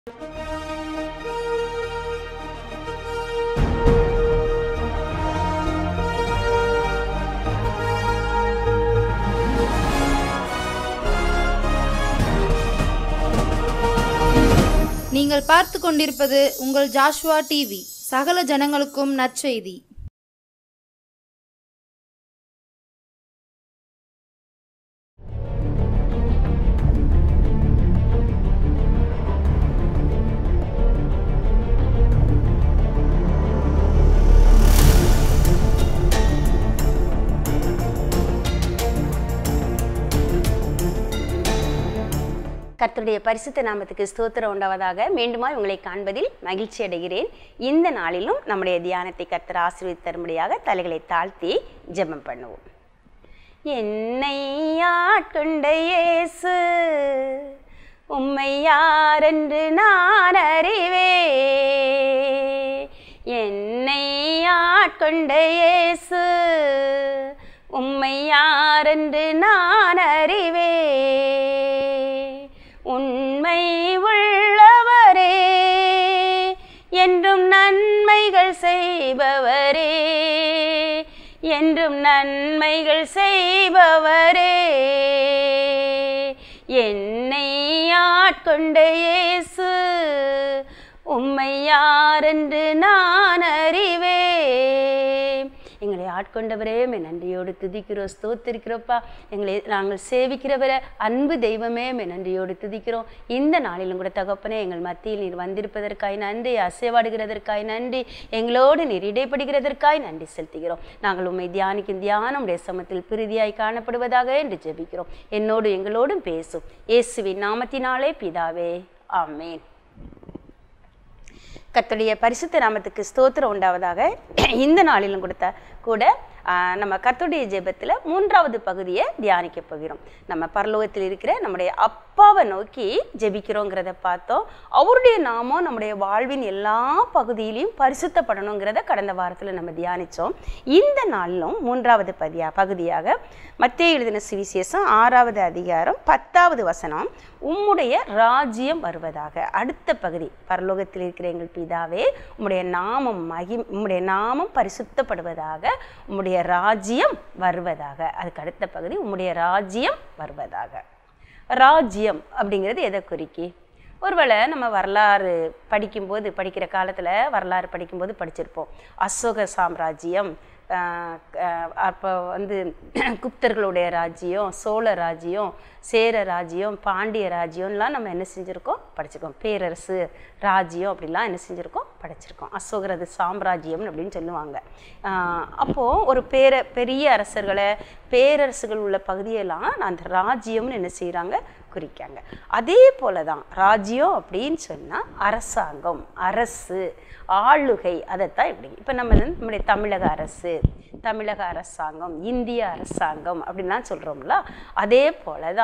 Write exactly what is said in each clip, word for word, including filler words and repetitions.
நீங்கள் பார்த்து கொண்டிருப்பது உங்கள் ஜாஷ்வா டிவி, சகல ஜனங்களுக்கும் நற்செய்தி. கர்த்தருடைய பரிசுத்த நாமத்துக்கு ஸ்தோத்திரம் உண்டாவதாக. மீண்டுமாய் உங்களை காண்பதில் மகிழ்ச்சி அடைகிறேன். இந்த நாளிலும் நம்முடைய தியானத்தை கர்த்தர் ஆசீர்வதித்து தரும்படியாக தலைகளை தாழ்த்தி ஜெபம் பண்ணுவோம். என்னை ஆட்கொண்ட இயேசு உம்மை யாரென்று நான் அறிவேன். என்னை ஆட்கொண்ட இயேசு உம்மை யாரென்று நான் அறிவேன். உண்மை உள்ளவரே, என்றும் நன்மைகள் செய்பவரே, என்றும் நன்மைகள் செய்பவரே. என்னை ஆட்கொண்ட இயேசு உம்மை யாரென்று நான் அறிவேன். எங்களை ஆட்கொண்டவரே மே நன்றியோடு துதிக்கிறோம், ஸ்தோத்திரிக்கிறோப்பா. எங்களை நாங்கள் சேவிக்கிறவரை அன்பு தெய்வமே மே நன்றியோடு துதிக்கிறோம். இந்த நாளிலும் கூட தகப்பனே, எங்கள் மத்தியில் நீர் வந்திருப்பதற்காய் நன்றி, அசைவாடுகிறதற்காய் நன்றி, எங்களோடு நீர் இடைப்படுகிறதற்காய் நன்றி செலுத்துகிறோம். நாங்கள் உண்மை தியானிக்கும் தியானம் உடைய சமத்தில் பிரீதியாய் காணப்படுவதாக என்று ஜெபிக்கிறோம். என்னோடு எங்களோடும் பேசும் இயேசுவின் நாமத்தினாலே பிதாவே, ஆமேன். கர்த்தருடைய பரிசுத்த நாமத்துக்கு ஸ்தோத்திரம் உண்டாவதாக. இந்த நாளிலும் கொடுத்த கூட நம்ம கர்த்தருடைய ஜெபத்தில் மூன்றாவது பகுதியை தியானிக்க போகிறோம். நம்ம பரலோகத்தில் இருக்கிற நம்முடைய அப்பாவை நோக்கி ஜெபிக்கிறோங்கிறத பார்த்தோம். அவருடைய நாமம் நம்முடைய வாழ்வின் எல்லா பகுதியிலையும் பரிசுத்தப்படணுங்கிறத கடந்த வாரத்தில் நம்ம தியானித்தோம். இந்த நாளிலும் மூன்றாவது பதியா பகுதியாக மத்தேயு எழுதின சுவிசேஷம் ஆறாவது அதிகாரம் பத்தாவது வசனம், உம்முடைய ராஜ்யம் வருவதாக. அடுத்த பகுதி, பரலோகத்தில் இருக்கிற எங்கள் பிதாவே, உம்முடைய நாமம் மகி உம்முடைய நாமம் பரிசுத்தப்படுவதாக, உம்முடைய ராஜ்யம் வருவதாக. அதுக்கு அடுத்த பகுதி, உம்முடைய ராஜ்யம் வருவதாக. ராஜ்யம் அப்படிங்கிறது எதை குறிக்கி? ஒருவேளை நம்ம வரலாறு படிக்கும்போது, படிக்கிற காலத்தில் வரலாறு படிக்கும்போது படிச்சிருப்போம். அசோக சாம்ராஜ்யம், அப்போ வந்து குப்தர்களுடைய ராஜ்யம், சோழ ராஜ்யம், சேர ராஜ்யம், பாண்டிய ராஜ்யம்லாம் நம்ம என்ன செஞ்சுருக்கோம், படிச்சிருக்கோம். பேரரசு ராஜ்யம் அப்படிலாம் என்ன செஞ்சுருக்கோம், படிச்சிருக்கோம். அசோகரது சாம்ராஜ்யம் அப்படின்னு சொல்லுவாங்க. அப்போது ஒரு பேர பெரிய அரசர்களை, பேரரசுகள் உள்ள பகுதியெல்லாம் அந்த ராஜ்யம்னு என்ன செய்கிறாங்க, குறிக்காங்க. அதே போல தான் ராஜ்யம் அப்படின்னு சொன்னால் அரசாங்கம், அரசு, ஆளுகை, அதைத்தான் இப்படி. இப்போ நம்ம நம்முடைய தமிழக அரசு, தமிழக அரசாங்கம், இந்திய அரசாங்கம் அப்படின்லாம் சொல்கிறோம்ல, அதே போல தான்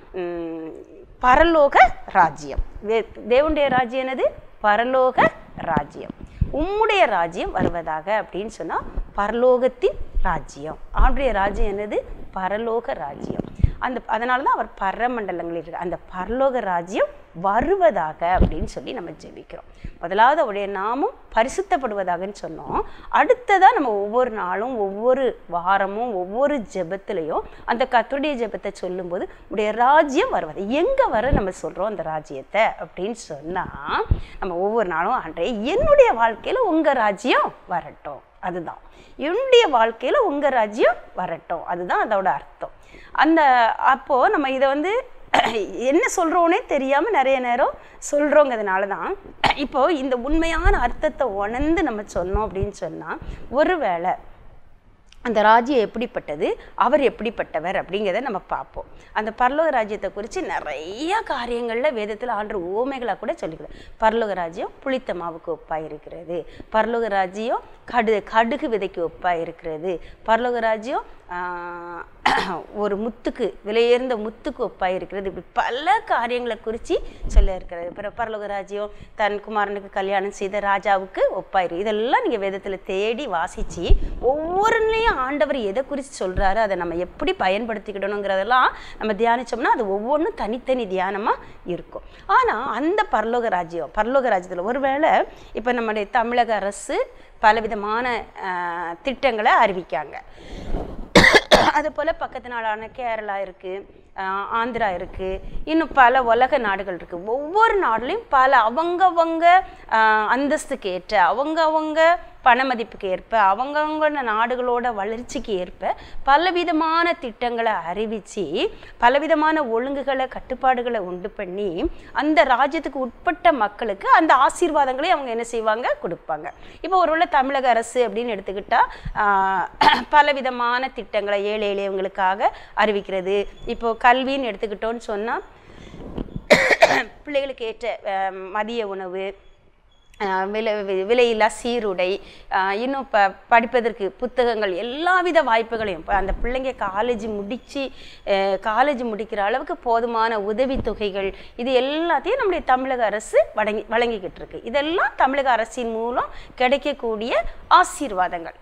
பரலோக ராஜ்யம். தேவனுடைய ராஜ்யம் என்னது? பரலோக ராஜ்யம். உம்முடைய ராஜ்யம் வருவதாக அப்படின்னு சொன்னால் பரலோகத்தின் ராஜ்யம். அவருடைய ராஜ்யம் என்னது? பரலோக ராஜ்யம். அந்த அதனால தான் அவர் பரமண்டலங்களில் இருக்கு. அந்த பரலோக ராஜ்யம் வருவதாக அப்படின்னு சொல்லி நம்ம ஜெபிக்கிறோம். முதலாவது அவருடைய நாமம் பரிசுத்தப்படுவதாகன்னு சொன்னோம். அடுத்ததாக நம்ம ஒவ்வொரு நாளும், ஒவ்வொரு வாரமும், ஒவ்வொரு ஜெபத்திலையும் அந்த கர்த்தருடைய ஜெபத்தை சொல்லும்போது உடைய ராஜ்யம் வருவது. எங்கே வர நம்ம சொல்கிறோம் அந்த ராஜ்யத்தை அப்படின்னு சொன்னால், நம்ம ஒவ்வொரு நாளும் அன்றைய என்னுடைய வாழ்க்கையில் உங்கள் ராஜ்யம் வரட்டும், அதுதான் என்னுடைய வாழ்க்கையில் உங்கள் ராஜ்யம் வரட்டும், அதுதான் அதோட அர்த்தம். அந்த அப்போது நம்ம இதை வந்து என்ன சொல்கிறோன்னே தெரியாமல் நிறைய நேரம் சொல்கிறோங்கிறதுனால தான் இப்போது இந்த உண்மையான அர்த்தத்தை உணர்ந்து நம்ம சொன்னோம் அப்படின்னு சொன்னால், ஒருவேளை அந்த ராஜ்யம் எப்படிப்பட்டது, அவர் எப்படிப்பட்டவர் அப்படிங்கிறத நம்ம பார்ப்போம். அந்த பரலோக ராஜ்யத்தை குறித்து நிறைய காரியங்களில் வேதத்தில் ஆண்டு ஓமைகளாக கூட சொல்லிக்கிறோம். பரலோக ராஜ்யம் புளித்த மாவுக்கு ஒப்பாக இருக்கிறது, பரலோக ராஜ்யம் கடு கடுகு விதைக்கு ஒப்பாக இருக்கிறது, பரலோக ராஜ்யம் ஒரு முத்துக்கு விலையேர்ந்த முத்துக்கு ஒப்பாய் இருக்கிறது. இப்படி பல காரியங்களை குறித்து சொல்ல இருக்கிறது. பிற பரலோக ராஜ்யம் தன் குமாரனுக்கு கல்யாணம் செய்த ராஜாவுக்கு ஒப்பாயிரு. இதெல்லாம் நீங்கள் வேதத்தில் தேடி வாசித்து ஒவ்வொருலையும் ஆண்டவர் எதை குறித்து சொல்கிறாரு, அதை நம்ம எப்படி பயன்படுத்திக்கிடணுங்கிறதெல்லாம் நம்ம தியானித்தோம்னா அது ஒவ்வொன்றும் தனித்தனி தியானமாக இருக்கும். ஆனால் அந்த பரலோக ராஜ்யம் பரலோக ராஜ்யத்தில் ஒருவேளை இப்போ நம்முடைய தமிழக அரசு பலவிதமான திட்டங்களை அறிவிக்காங்க. அது போல் பக்கத்து நாடான கேரளா இருக்குது, ஆந்திரா இருக்குது, இன்னும் பல உலக நாடுகள் இருக்குது. ஒவ்வொரு நாடுலையும் பல அவங்கவங்க அந்தஸ்துக்கு ஏற்ற அவங்கவங்க பண மதிப்புக்கு ஏற்ப அவங்கவங்க நாடுகளோட வளர்ச்சிக்கு ஏற்ப பலவிதமான திட்டங்களை அறிவித்து பலவிதமான ஒழுங்குகளை கட்டுப்பாடுகளை உண்டு பண்ணி அந்த ராஜ்யத்துக்கு உட்பட்ட மக்களுக்கு அந்த ஆசீர்வாதங்களை அவங்க என்ன செய்வாங்க, கொடுப்பாங்க. இப்போ ஒருவேளை தமிழக அரசு அப்படின்னு எடுத்துக்கிட்டால் பலவிதமான திட்டங்களை ஏழை எளியவங்களுக்காக அறிவிக்கிறது. இப்போ கல்வின்னு எடுத்துக்கிட்டோன்னு சொன்னால் பிள்ளைகளுக்கு ஏற்ற மதிய உணவு, விலை விலையில்லா சீருடை, இன்னும் ப படிப்பதற்கு புத்தகங்கள், எல்லா வித வாய்ப்புகளையும் இப்போ அந்த பிள்ளைங்க காலேஜ் முடித்து காலேஜ் முடிக்கிற அளவுக்கு போதுமான உதவித்தொகைகள் இது எல்லாத்தையும் நம்முடைய தமிழக அரசு வழங்கி வழங்கிக்கிட்டு இருக்கு. இதெல்லாம் தமிழக அரசின் மூலம் கிடைக்கக்கூடிய ஆசீர்வாதங்கள்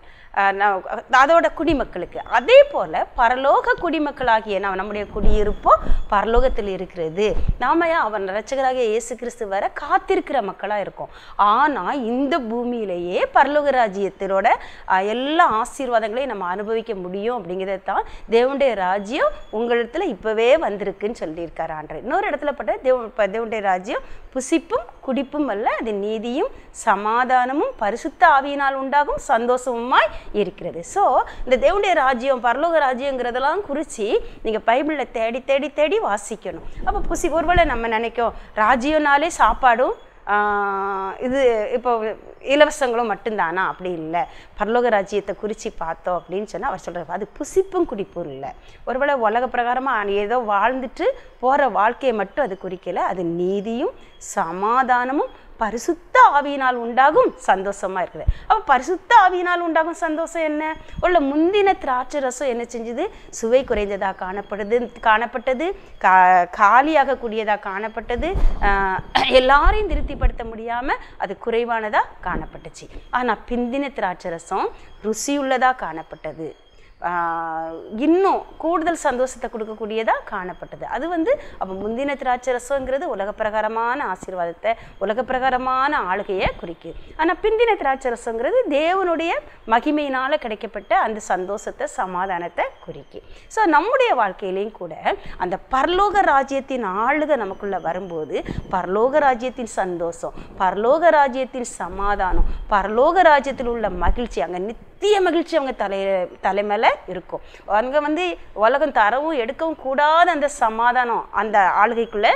அதோட குடிமக்களுக்கு. அதே போல் பரலோக குடிமக்களாகிய நாம் நம்முடைய குடியிருப்போ பரலோகத்தில் இருக்கிறது. நாம் அவன் இரட்சகராகிய இயேசு கிறிஸ்து வர காத்திருக்கிற மக்களாக இருக்கோம். ஆனால் இந்த பூமியிலேயே பரலோக ராஜ்யத்தினோட எல்லா ஆசீர்வாதங்களையும் நம்ம அனுபவிக்க முடியும். அப்படிங்கிறத தான் தேவனுடைய ராஜ்யம் உங்களிடத்துல இப்போவே வந்திருக்குன்னு சொல்லியிருக்காரு ஆண்டவர். இன்னொரு இடத்துல பட்ட தேவ தேவனுடைய ராஜ்யம் புசிப்பும் குடிப்பும் அல்ல, அது நீதியும் சமாதானமும் பரிசுத்த ஆவியினால் உண்டாகும் சந்தோஷமுமாய் இருக்கிறது. ஸோ இந்த தேவனுடைய ராஜ்யம் பரலோக ராஜ்யங்கிறதெல்லாம் குறித்து நீங்கள் பைபிளில் தேடி தேடி தேடி வாசிக்கணும். அப்போ புசி ஒருவேளை நம்ம நினைக்கும் ராஜ்யம்னாலே சாப்பாடும் இது இப்போ இலவசங்களும் மட்டும்தானா, அப்படி இல்லை. பரலோக ராஜ்யத்தை குறித்து பார்த்தோம் அப்படின்னு சொன்னால் அவர் சொல்கிறார் அது புசிப்பும் குடிப்பும் இல்லை. ஒருவேளை உலக பிரகாரமாக ஏதோ வாழ்ந்துட்டு போகிற வாழ்க்கையை மட்டும் அது குறிக்கலை, அது நீதியும் சமாதானமும் பரிசுத்த ஆவியினால் உண்டாகும் சந்தோஷமாக இருக்குது. அப்போ பரிசுத்த ஆவியினால் உண்டாகும் சந்தோஷம் என்ன? உள்ள முந்தின திராட்சை ரசம் என்ன செஞ்சது? சுவை குறைந்ததாக காணப்படுது காணப்பட்டது கா காலியாக கூடியதாக காணப்பட்டது எல்லாரையும் திருப்திப்படுத்த முடியாமல் அது குறைவானதாக காணப்பட்டுச்சு. ஆனால் பிந்தின திராட்சை ரசம் ருசியுள்ளதாக காணப்பட்டது, இன்னும் கூடுதல் சந்தோஷத்தை கொடுக்கக்கூடியதாக காணப்பட்டது. அது வந்து அப்போ முந்தின திராட்சை ரசங்கிறது உலக பிரகாரமான ஆசீர்வாதத்தை உலக பிரகாரமான ஆளுகையை குறிக்குது. ஆனால் பிந்தின திராட்சை ரசங்கிறது தேவனுடைய மகிமையினால் கிடைக்கப்பட்ட அந்த சந்தோஷத்தை சமாதானத்தை குறிக்கு. ஸோ நம்முடைய வாழ்க்கையிலையும் கூட அந்த பரலோக ராஜ்யத்தின் ஆளுகை நமக்குள்ளே வரும்போது பரலோக ராஜ்யத்தின் சந்தோஷம், பரலோக ராஜ்யத்தின் சமாதானம், பரலோக ராஜ்யத்தில் உள்ள மகிழ்ச்சி, அங்கே நித்திய மகிழ்ச்சி அவங்க தலை தலைமையில் இருக்கும். அங்கே வந்து உலகம் தரவும் எடுக்கவும் கூடாத அந்த சமாதானம் அந்த ஆளுகைக்குள்ளே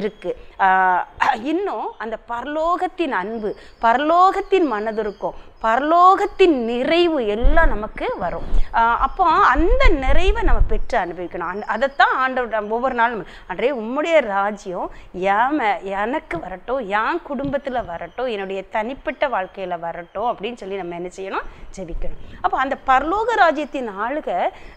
இருக்குது. இன்னும் அந்த பரலோகத்தின் அன்பு, பரலோகத்தின் மனதிருக்கும், பரலோகத்தின் நிறைவு எல்லாம் நமக்கு வரும். அப்போ அந்த நிறைவை நம்ம பெற்று அனுபவிக்கணும். அந் அதைத்தான் ஆண்டவர் ஒவ்வொரு நாளும் அன்றே உம்முடைய ராஜ்யம் ஏம எனக்கு வரட்டும், என் குடும்பத்தில் வரட்டும், என்னுடைய தனிப்பட்ட வாழ்க்கையில் வரட்டும் அப்படின்னு சொல்லி நம்ம என்ன செய்யணும்? ஜெபிக்கணும். அப்போ அந்த பரலோக ராஜ்யத்தின் ஆளுகை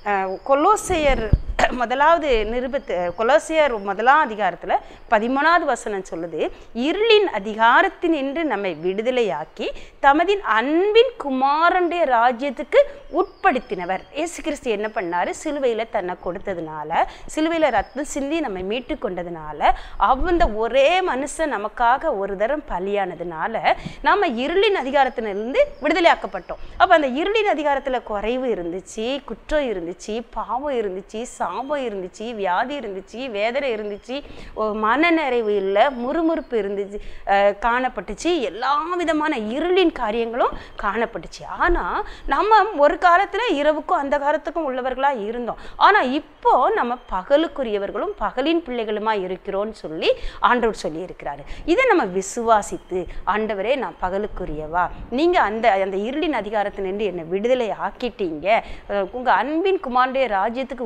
கொலோசையர் முதலாவது நிருபத்து கொலோசையர் முதலாம் அதிகாரத்தில் பதிமூணாவது வசனம் சொல்லுது, இருளின் அதிகாரத்தின் என்று நம்மை விடுதலையாக்கி தமதின் அன்பின் குமாரனுடைய ராஜ்யத்துக்கு உட்படுத்தினவர். இயேசு கிறிஸ்து என்ன பண்ணாரு? சிலுவையில் தன்னை கொடுத்ததுனால, சிலுவையில் ரத்தம் சிந்தி நம்மை மீட்டு கொண்டதுனால, அந்த ஒரே மனுஷன் நமக்காக ஒரு தரம் பலியானதுனால நம்ம இருளின் அதிகாரத்திலிருந்து விடுதலையாக்கப்பட்டோம். அப்போ அந்த இருளின் அதிகாரத்தில் குறைவு இருந்துச்சு, குற்றம் இருந்துச்சு, பாவம் இருந்துச்சு, சாபம் இருந்துச்சு, வியாதி இருந்துச்சு, வேதனை இருந்துச்சு, மன நிறைவு இல்லை, முறுமுறுப்பு இருந்துச்சு காணப்பட்டுச்சு, எல்லா விதமான இருளின் காரியங்களும் காணப்பட்டுச்சு. ஆனால் நம்ம ஒரு காலத்தில் இரவுக்கும் அந்த காலத்துக்கும் உள்ளவர்களாக இருந்தோம். ஆனால் இப்போ நம்ம பகலுக்குரியவர்களும் பகலின் பிள்ளைகளுமா இருக்கிறோன்னு சொல்லி ஆண்டவர் சொல்லி இருக்கிறாரு. இதை நம்ம விசுவாசித்து, ஆண்டவரே நான் பகலுக்குரியவா, நீங்கள் அந்த அந்த இருளின் அதிகாரத்திலிருந்து என்னை விடுதலை ஆக்கிட்டீங்க, உங்கள் அன்பின் குமாரனுடைய ராஜ்யத்துக்கு உட்படுத்தி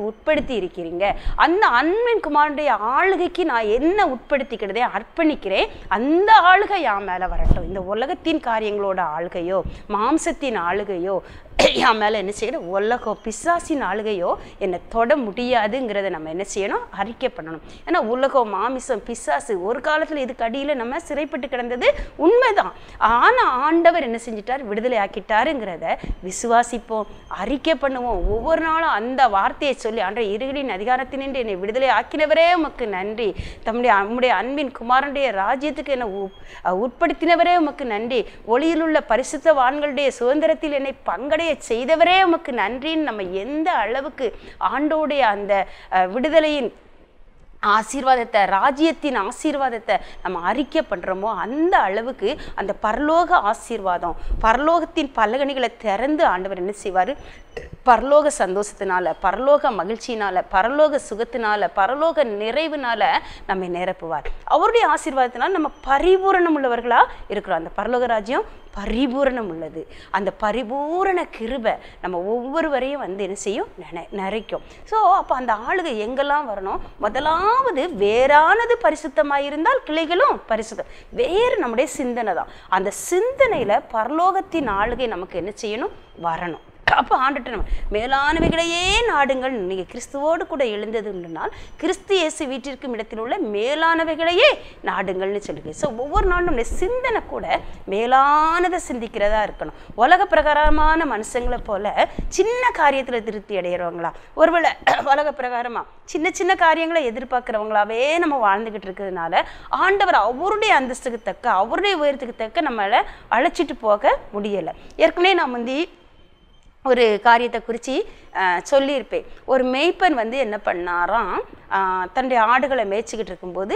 உட்படுத்தி இருக்கிறீங்க. அந்த அன்பின் குமாரனுடைய ஆளுகைக்கு நான் என்ன உட்படுத்திக்கிறதே அர்ப்பணிக்கிறேன், அந்த ஆளுகை என் மேலே வரட்டும். இந்த உலகத்தின் காரியங்களோட ஆளுகையோ மாம்சத்தின் ஆளுகையோ என் மேலே என்ன செய்யணும், உலகம் பிசாசின் ஆளுகையோ என்னை தொட முடியாதுங்கிறத நம்ம என்ன செய்யணும், அறிக்கை பண்ணணும். ஏன்னா உலகம் மாமிசம் பிசாசு ஒரு காலத்தில் இதுக்கு அடியில் நம்ம சிறைப்பட்டு கிடந்தது உண்மைதான். ஆனால் ஆண்டவர் என்ன செஞ்சிட்டார், விடுதலை ஆக்கிட்டாருங்கிறத விசுவாசிப்போம், அறிக்கை பண்ணுவோம். ஒவ்வொரு நாளும் அந்த வார்த்தையை சொல்லி, ஆண்டவர் இருளின் அதிகாரத்தினின்று என்னை விடுதலை ஆக்கினவரே உமக்கு நன்றி, தம்முடைய நம்முடைய அன்பின் குமாரனுடைய ராஜ்யத்துக்கு என்னை உட்படுத்தினவரே உமக்கு நன்றி, ஒளியில் உள்ள பரிசுத்தவான்களுடைய சுதந்திரத்தில் என்னை பங்கடைய செய்தவரே உமக்கு நன்றின்னு நம்ம எந்த அளவுக்கு ஆண்டோடைய அந்த விடுதலையின் ஆசீர்வாதத்தை, ராஜ்யத்தின் ஆசீர்வாதத்தை நம்ம அறிக்கை பண்ணுறோமோ அந்த அளவுக்கு அந்த பரலோக ஆசீர்வாதம், பரலோகத்தின் பலகணிகளை திறந்து ஆண்டவர் என்ன செய்வார், பரலோக சந்தோஷத்தினால, பரலோக மகிழ்ச்சியினால, பரலோக சுகத்தினால, பரலோக நிறைவுனால நம்மை நிரப்புவார். அவருடைய ஆசீர்வாதத்தினால் நம்ம பரிபூரணம் உள்ளவர்களாக இருக்கிறோம். அந்த பரலோக ராஜ்யம் பரிபூரணம் உள்ளது. அந்த பரிபூரண கிருபை நம்ம ஒவ்வொருவரையும் வந்து என்ன செய்யும், நினை நிறைக்கும். ஸோ அப்போ அந்த ஆளுகை எங்கெல்லாம் வரணும், முதலாவது வேறானது பரிசுத்தமாக இருந்தால் கிளைகளும் பரிசுத்தம். வேறு நம்முடைய சிந்தனை தான். அந்த சிந்தனையில் பரலோகத்தின் ஆளுகை நமக்கு என்ன செய்யணும், வரணும். அப்போ ஆண்டுட்டு நம்ம மேலானவைகளையே நாடுங்கள். நீங்கள் கிறிஸ்துவோடு கூட எழுந்ததுனால் கிறிஸ்து இயேசு வீட்டிற்கும் இடத்தில் உள்ள மேலானவைகளையே நாடுங்கள்னு சொல்லுங்க. ஸோ ஒவ்வொரு நாளும் நம்முடைய சிந்தனை கூட மேலானதை சிந்திக்கிறதா இருக்கணும். உலக பிரகாரமான மனுஷங்களை போல சின்ன காரியத்தில் திருப்தி அடைகிறவங்களா, ஒருவேளை உலக பிரகாரமாக சின்ன சின்ன காரியங்களை எதிர்பார்க்குறவங்களாவே நம்ம வாழ்ந்துக்கிட்டு இருக்கிறதுனால ஆண்டவர் அவருடைய அந்தஸ்துக்கு தக்க, அவருடைய உயரத்துக்கு தக்க நம்மளை அழைச்சிட்டு போக முடியலை. ஏற்கனவே நான் வந்து ஒரு காரியத்தை குறித்து சொல்லியிருப்பேன். ஒரு மேய்ப்பன் வந்து என்ன பண்ணாராம், தன்னுடைய ஆடுகளை மேய்ச்சிக்கிட்டு இருக்கும்போது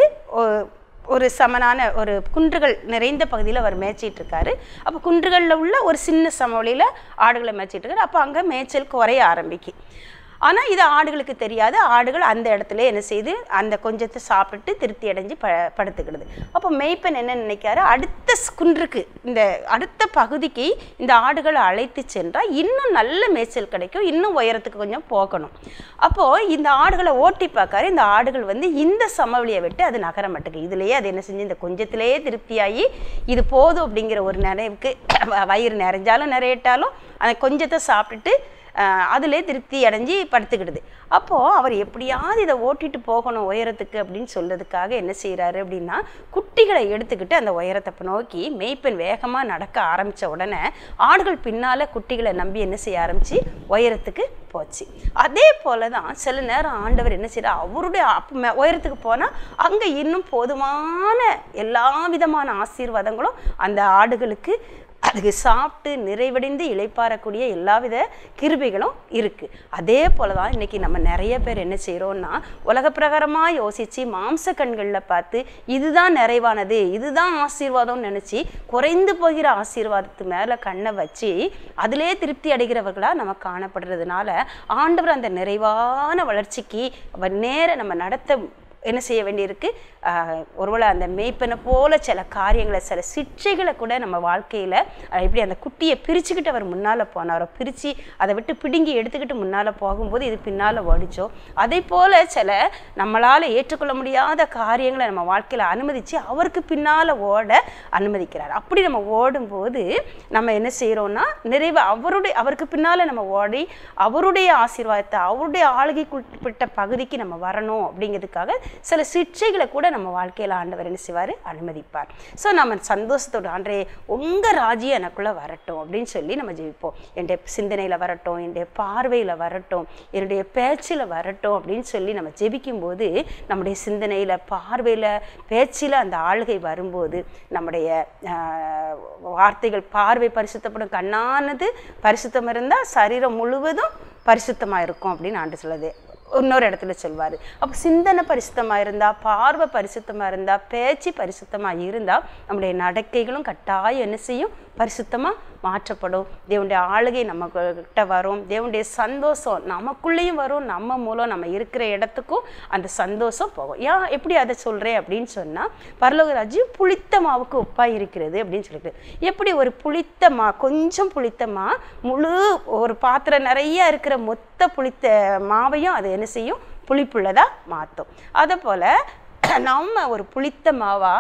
ஒரு சமனான ஒரு குன்றுகள் நிறைந்த பகுதியில் அவர் மேய்ச்சிட்டு இருக்காரு. அப்போ குன்றுகளில் உள்ள ஒரு சின்ன சமவெளியில் ஆடுகளை மேய்ச்சிட்டு இருக்காரு. அப்போ அங்கே மேய்ச்சல் குறைய ஆரம்பிக்கும். ஆனால் இது ஆடுகளுக்கு தெரியாது. ஆடுகள் அந்த இடத்துல என்ன செய்து அந்த கொஞ்சத்தை சாப்பிட்டு திருப்தி அடைஞ்சு ப படுத்துக்கிடுது. அப்போ மேய்ப்பன் என்ன நினைக்காரு, அடுத்த குன்றுக்கு, இந்த அடுத்த பகுதிக்கு இந்த ஆடுகளை அழைத்து சென்றால் இன்னும் நல்ல மேய்ச்சல் கிடைக்கும், இன்னும் உயரத்துக்கு கொஞ்சம் போகணும். அப்போது இந்த ஆடுகளை ஓட்டி பார்க்காரு. இந்த ஆடுகள் வந்து இந்த சமவெளியை விட்டு அது நகர மாட்டேங்குது. இதுலேயே அது என்ன செஞ்சு இந்த கொஞ்சத்திலேயே திருப்தியாகி இது போதும் அப்படிங்கிற ஒரு நிறைவுக்கு, வயிறு நிறைஞ்சாலும் நிறையிட்டாலும் அந்த கொஞ்சத்தை சாப்பிட்டுட்டு அதிலே திருப்தி அடைஞ்சி படுத்துக்கிடுது. அப்போது அவர் எப்படியாவது இதை ஓட்டிட்டு போகணும் உயரத்துக்கு அப்படின்னு சொல்கிறதுக்காக என்ன செய்கிறாரு அப்படின்னா, குட்டிகளை எடுத்துக்கிட்டு அந்த உயரத்தை நோக்கி மேய்ப்பன் வேகமாக நடக்க ஆரம்பித்த உடனே ஆடுகள் பின்னால் குட்டிகளை நம்பி என்ன செய்ய ஆரம்பித்து உயரத்துக்கு போச்சு. அதே போல தான் சில நேரம் ஆண்டவர் என்ன செய்கிறார், அவருடைய உயரத்துக்கு போனால் அங்கே இன்னும் போதுமான எல்லா விதமான ஆசீர்வாதங்களும் அந்த ஆடுகளுக்கு அதுக்கு சாப்பிட்டு நிறைவடைந்து இளைப்பாறக்கூடிய எல்லா வித கிருபைகளும் இருக்குது. அதே போல தான் இன்றைக்கி நம்ம நிறைய பேர் என்ன செய்கிறோன்னா, உலக பிரகாரமாக யோசித்து மாம்ச கண்களில் பார்த்து இதுதான் நிறைவானது, இதுதான் ஆசீர்வாதம்னு நினச்சி குறைந்து போகிற ஆசீர்வாதத்து மேலே கண்ணை வச்சு அதிலே திருப்தி அடைகிறவர்களாக நம்ம காணப்படுறதுனால ஆண்டவர் அந்த நிறைவான வளர்ச்சிக்கு நேர நம்ம நடத்த என்ன செய்ய வேண்டியிருக்கு. ஒருவேளை அந்த மேய்ப்பனை போல சில காரியங்களை, சில சிற்றைகளை கூட நம்ம வாழ்க்கையில் எப்படி அந்த குட்டியை பிரிச்சுக்கிட்டு அவர் முன்னால் போனாரோ, பிரித்து அதை விட்டு பிடுங்கி எடுத்துக்கிட்டு முன்னால் போகும்போது இது பின்னால் ஓடிச்சோ, அதே போல் சில நம்மளால் ஏற்றுக்கொள்ள முடியாத காரியங்களை நம்ம வாழ்க்கையில் அனுமதித்து அவருக்கு பின்னால் ஓட அனுமதிக்கிறார். அப்படி நம்ம ஓடும்போது நம்ம என்ன செய்கிறோன்னா, நிறைவு அவருடைய அவருக்கு பின்னால் நம்ம ஓடி அவருடைய ஆசீர்வாதத்தை, அவருடைய ஆளுகைக்குட்பட்ட பகுதிக்கு நம்ம வரணும் அப்படிங்கிறதுக்காக சில சிற்றைகளை கூட நம்ம வாழ்க்கையில் ஆண்டவர் என்ன செய்வார், அனுமதிப்பார். ஸோ நம்ம சந்தோஷத்தோடு ஆண்டே உங்கள் ராஜ்யம் எனக்குள்ளே வரட்டும் அப்படின்னு சொல்லி நம்ம ஜெபிப்போம். என்னுடைய சிந்தனையில் வரட்டும், என்னுடைய பார்வையில் வரட்டும், என்னுடைய பேச்சில் வரட்டும் அப்படின்னு சொல்லி நம்ம ஜெபிக்கும்போது நம்முடைய சிந்தனையில், பார்வையில், பேச்சில் அந்த ஆளுகை வரும்போது நம்முடைய வார்த்தைகள், பார்வை பரிசுத்தப்படும். கண்ணானது பரிசுத்தம் இருந்தால் சரீரம் முழுவதும் பரிசுத்தமாக இருக்கும் அப்படின்னு ஆண்டு சொல்லுது. இன்னொரு இடத்துல சொல்வார். அப்போ சிந்தனை பரிசுத்தமாக இருந்தால், பார்வை பரிசுத்தமாக இருந்தால், பேச்சு பரிசுத்தமாக இருந்தால் நம்முடைய நடக்கைகளும் கட்டாயம் என்ன செய்யும், பரிசுத்தமாக மாற்றப்படும். தேவனுடைய ஆளுகை நம்ம கிட்ட வரும். தேவனுடைய சந்தோஷம் நமக்குள்ளேயும் வரும். நம்ம மூலம் நம்ம இருக்கிற இடத்துக்கும் அந்த சந்தோஷம் போகும். ஏன் எப்படி அதை சொல்கிறேன் அப்படின்னு சொன்னால், பரலோக ராஜ்யம் புளித்த மாவுக்கு ஒப்பாக இருக்கிறது அப்படின்னு சொல்லிட்டு, எப்படி ஒரு புளித்த மா கொஞ்சம் புளித்த மா முழு ஒரு பாத்திரம் நிறைய இருக்கிற மொத்த புளித்த மாவையும் அது என்ன செய்யும்? புளிப்புள்ளதாக மாற்றும். அதை போல் நம்ம ஒரு புளித்த மாவா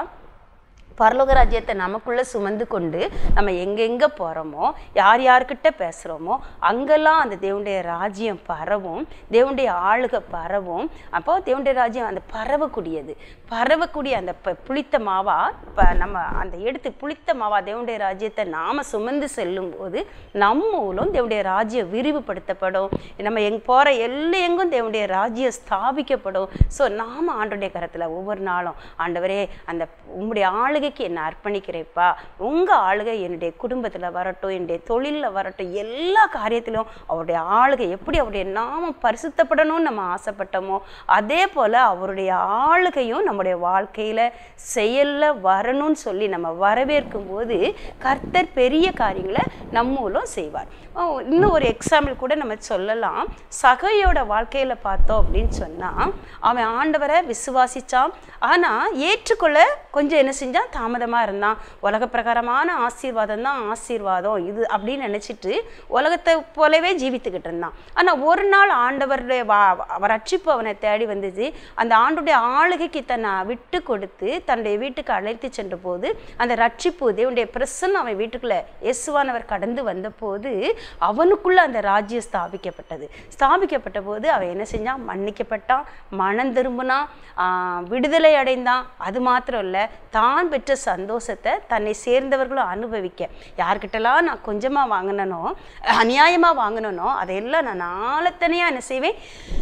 பரலோக ராஜ்யத்தை நமக்குள்ளே சுமந்து கொண்டு நம்ம எங்கெங்கே போகிறோமோ, யார் யார்கிட்ட பேசுகிறோமோ அங்கெல்லாம் அந்த தேவனுடைய ராஜ்யம் பரவும், தேவனுடைய ஆளுகை பரவும். அப்போது தேவனுடைய ராஜ்யம் அந்த பரவக்கூடியது, பரவக்கூடிய அந்த ப புளித்த மாவா இப்போ நம்ம அந்த எடுத்து புளித்த மாவா தேவனுடைய ராஜ்யத்தை நாம் சுமந்து செல்லும்போது நம்ம மூலம் தேவனுடைய ராஜ்யம் விரிவுபடுத்தப்படும். நம்ம எங் போகிற எல்லா எங்கும் தேவனுடைய ராஜ்யம் ஸ்தாபிக்கப்படும். ஸோ நாம் ஆண்டவருடைய கரத்தில் ஒவ்வொரு நாளும், ஆண்டவரே அந்த உங்களுடைய ஆளுகை என்ன அர்ப்பணிக்கிறேப்பா, உங்க ஆளுகை என்னுடைய குடும்பத்துல வரட்டும், என்னுடைய தொழிலில் வரட்டும், எல்லா காரியத்திலும் அவருடைய ஆளுகை எப்படி அவருடைய நாமம் பரிசுத்தப்படணும்னு நம்ம ஆசைப்பட்டோமோ அதே போல அவருடைய ஆளுகையும் நம்முடைய வாழ்க்கையில செயல்ல வரணும்னு சொல்லி நம்ம வரவேற்கும் போது கர்த்தர் பெரிய காரியங்களை நம்ம மூலம் செய்வார். இன்னும் ஒரு எக்ஸாம்பிள் கூட நம்ம சொல்லலாம். சகையோட வாழ்க்கையில பார்த்தோம் அப்படின்னு சொன்னா, அவன் ஆண்டவரை விசுவாசிச்சான், ஆனா ஏற்றுக்கொள்ள கொஞ்சம் என்ன செஞ்சான்? தாமதமா இருந்தான். உலக பிரகாரமான ஆசீர்வாதம் தான் ஆசீர்வாதம் இது அப்படின்னு நினைச்சிட்டு உலகத்தை போலவே ஜீவித்துக்கிட்டு இருந்தான். ஆனா ஒரு நாள் ஆண்டவருடைய வா ரட்சிப்பு அவனை தேடி வந்துச்சு. அந்த ஆண்டுடைய ஆளுகைக்கு தன்னை விட்டு கொடுத்து தன்னுடைய வீட்டுக்கு அழைத்து சென்ற போது அந்த ரட்சிப்பு தேவனுடைய பிரசன்னம் அவன் வீட்டுக்குள்ள இயேசுவானவர் கடந்து வந்த போது அவனுக்குள்ள அந்த ராஜ்யம் ஸ்தாபிக்கப்பட்டது. ஸ்தாபிக்கப்பட்ட போது அவன் என்ன செஞ்சான்? மன்னிக்கப்பட்டான், மனம் திரும்பினான், விடுதலை அடைந்தான். அது மாத்திரம் இல்லை, தான் பெற்ற சந்தோஷத்தை தன்னை சேர்ந்தவர்களும் அனுபவிக்க, யார்கிட்டலாம் நான் கொஞ்சமாக வாங்கினனோ, அநியாயமாக வாங்கினனோ அதையெல்லாம் நான் நாளத்தனையாக என்ன செய்வேன்?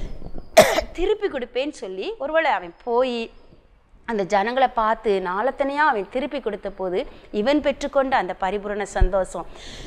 திருப்பி கொடுப்பேன்னு சொல்லி ஒருவேளை அவன் போய் அந்த ஜனங்களை பார்த்து நாளத்தனையாக அவன் திருப்பி கொடுத்த போது இவன் பெற்றுக்கொண்ட அந்த பரிபூரண சந்தோஷம்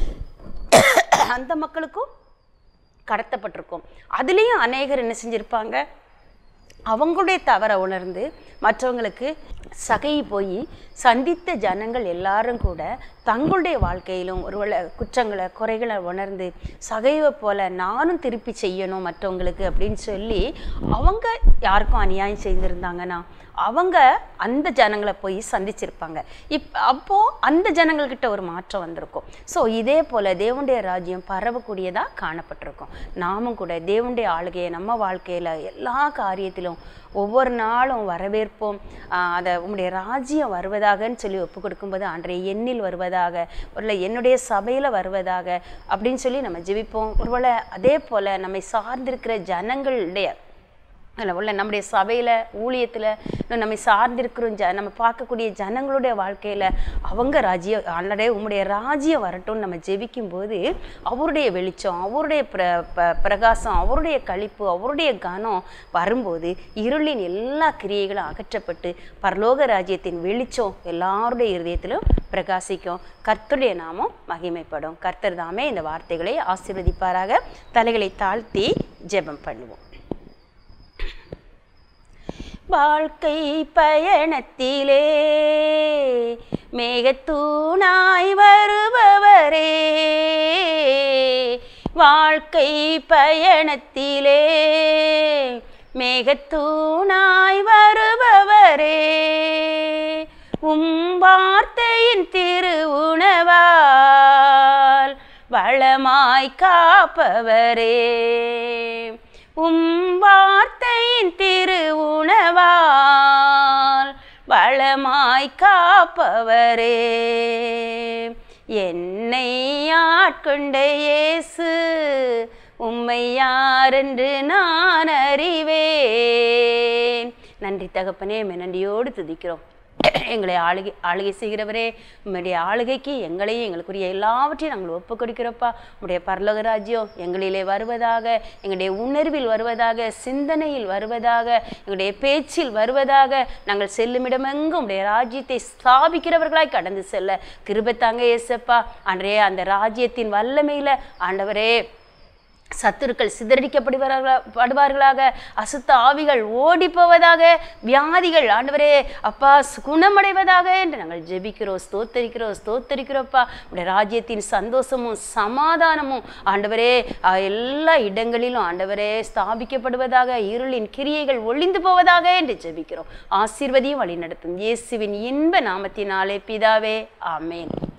அந்த மக்களுக்கும் கடத்தப்பட்டிருக்கும். அதுலேயும் அநேகர் என்ன செஞ்சுருப்பாங்க? அவங்களுடைய தவறை உணர்ந்து மற்றவங்களுக்கு சகையை போய் சந்தித்த ஜனங்கள் எல்லாரும் கூட தங்களுடைய வாழ்க்கையிலும் ஒருவேளை குற்றங்களை குறைகளை உணர்ந்து சகைவை போல நானும் திருப்பி செய்யணும் மற்றவங்களுக்கு அப்படின்னு சொல்லி அவங்க யாருக்கும் அநியாயம் செய்திருந்தாங்கன்னா அவங்க அந்த ஜனங்களை போய் சந்திச்சிருப்பாங்க. இப் அப்போது அந்த ஜனங்கள்கிட்ட ஒரு மாற்றம் வந்திருக்கும். ஸோ இதே போல் தேவனுடைய ராஜ்யம் பரவக்கூடியதாக காணப்பட்டிருக்கும். நாமும் கூட தேவனுடைய ஆளுகையை நம்ம வாழ்க்கையில் எல்லா காரியத்திலும் ஒவ்வொரு நாளும் வரவேற்போம். அதை உங்களுடைய ராஜ்யம் வருவதாகன்னு சொல்லி ஒப்பு கொடுக்கும்போது ஆண்டவரே எண்ணில் வருவதாக, ஒருவேளை என்னுடைய சபையில் வருவதாக அப்படின்னு சொல்லி நம்ம ஜெபிப்போம். ஒருவேளை அதே போல் நம்மை சார்ந்திருக்கிற ஜனங்களுடைய உள்ள நம்முடைய சபையில் ஊழியத்தில் இன்னும் நம்மை சார்ந்திருக்கிறோம் ஜ நம்ம பார்க்கக்கூடிய ஜனங்களுடைய வாழ்க்கையில் அவங்க ராஜ்யம் ஆண்டவரே உம்முடைய ராஜ்யம் வரட்டும்னு நம்ம ஜெபிக்கும் போது அவருடைய வெளிச்சம், அவருடைய பிர பிரகாசம், அவருடைய களிப்பு, அவருடைய கனம் வரும்போது இருளின் எல்லா கிரியைகளும் அகற்றப்பட்டு பரலோக ராஜ்யத்தின் வெளிச்சம் எல்லாருடைய இருதயத்திலும் பிரகாசிக்கும். கர்த்தருடைய நாமம் மகிமைப்படும். கர்த்தர் தாமே இந்த வார்த்தைகளை ஆசீர்வதிப்பாராக. தலைகளை தாழ்த்தி ஜெபம் பண்ணுவோம். வாழ்க்கை பயணத்திலே மேகத்தூணாய் வருபவரே, வாழ்க்கை பயணத்திலே மேகத்தூணாய் வருபவரே, உம் வார்த்தையின் திரு உணவால் வளமாய் காப்பவரே, உம் வார்த்தையின் திரு உணவால் வளமாய் காப்பவரே, என்னை ஆட்கொண்ட இயேசு உம்மை யாரென்று நான் அறிவேன். நன்றி தகப்பனே, நன்றியோடு துதிக்கிறோம். எங்களை ஆளுகை ஆளுகை செய்கிறவரே, உம்முடைய ஆளுகைக்கு எங்களையும் எங்களுக்குரிய எல்லாவற்றையும் நாங்கள் ஒப்பு கொடுக்கிறோப்பா. உம்முடைய பரலோக ராஜ்யம் எங்களிலே வருவதாக, எங்களுடைய உணர்வில் வருவதாக, சிந்தனையில் வருவதாக, எங்களுடைய பேச்சில் வருவதாக, நாங்கள் செல்லுமிடமெங்கும் உம்முடைய ராஜ்யத்தை ஸ்தாபிக்கிறவர்களாய் கடந்து செல்ல கிருபை தாங்க இயேசப்பா. அன்றே அந்த ராஜ்யத்தின் வல்லமையில் ஆண்டவரே சத்துருக்கள் சிதறடிக்கப்படுவார்களா படுவார்களாக அசுத்த ஆவிகள் ஓடி போவதாக, வியாதிகள் ஆண்டவரே அப்பா குணமடைவதாக என்று நாங்கள் ஜெபிக்கிறோம், ஸ்தோத்தரிக்கிறோம் ஸ்தோத்தரிக்கிறோப்பா. உடைய ராஜ்யத்தின் சந்தோஷமும் சமாதானமும் ஆண்டவரே எல்லா இடங்களிலும் ஆண்டவரே ஸ்தாபிக்கப்படுவதாக, இருளின் கிரியைகள் ஒளிந்து போவதாக என்று ஜெபிக்கிறோம். ஆசீர்வதியும் வழி நடத்தும் இயேசுவின் இன்ப நாமத்தினாலே பிதாவே, ஆமேன்.